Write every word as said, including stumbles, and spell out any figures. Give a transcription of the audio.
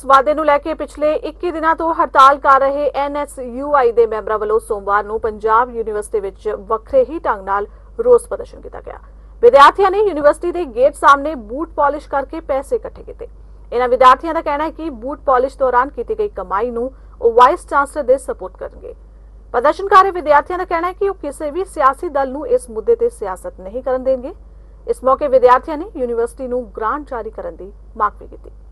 ਉਸ ਵਾਅਦੇ ਨੂੰ ਲੈ ਕੇ ਪਿਛਲੇ ਇੱਕੀ ਦਿਨਾਂ ਤੋਂ ਹੜਤਾਲ ਕਰ ਰਹੇ ਐਨ ਐਸ ਯੂ ਆਈ ਦੇ ਮੈਂਬਰਾਂ ਵੱਲੋਂ ਸੋਮਵਾਰ ਨੂੰ ਪੰਜਾਬ ਯੂਨੀਵਰਸਿਟੀ ਵਿੱਚ ਵੱਖਰੇ ਹੀ ਢੰਗ ਨਾਲ ਰੋਸ ਪ੍ਰਦਰਸ਼ਨ ਕੀਤਾ ਗਿਆ। ਵਿਦਿਆਰਥੀਆਂ ਨੇ ਯੂਨੀਵਰਸਿਟੀ ਦੇ ਗੇਟ ਸਾਹਮਣੇ ਬੂਟ ਪਾਲਿਸ਼ ਕਰਕੇ ਪੈਸੇ ਇਕੱਠੇ ਕੀਤੇ। ਇਹਨਾਂ ਵਿਦਿਆਰਥੀਆਂ ਦਾ ਕਹਿਣਾ ਹੈ ਕਿ ਬੂਟ ਪਾਲਿਸ਼ ਦੌਰਾਨ ਕੀਤੀ ਗਈ ਕਮਾਈ ਨੂੰ ਉਹ ਵਾਈਸ ਚਾਂਸਲਰ ਦੇ ਸਪੋਰਟ ਕਰਨਗੇ। ਪ੍ਰਦਰਸ਼ਨਕਾਰੀ ਵਿਦਿਆਰਥੀਆਂ ਦਾ ਕਹਿਣਾ ਹੈ ਕਿ ਉਹ ਕਿਸੇ ਵੀ ਸਿਆਸੀ ਦਲ ਨੂੰ ਇਸ ਮੁੱਦੇ ਤੇ ਸਿਆਸਤ ਨਹੀਂ ਕਰਨ ਦੇਣਗੇ। ਇਸ ਮੌਕੇ ਵਿਦਿਆਰਥੀਆਂ ਨੇ ਯੂਨੀਵਰਸਿਟੀ ਨੂੰ ਗ੍ਰਾਂਟ ਜਾਰੀ ਕਰਨ ਦੀ ਮੰਗ ਵੀ ਕੀਤੀ।